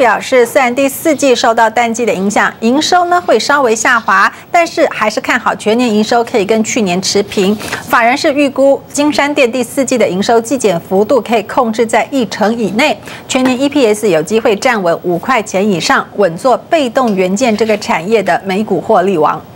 表示，虽然第四季受到淡季的影响，营收呢会稍微下滑，但是还是看好全年营收可以跟去年持平。法人是预估金山店第四季的营收季减幅度可以控制在1%以内，全年 EPS 有机会站稳5块钱以上，稳坐被动元件这个产业的美股获利王。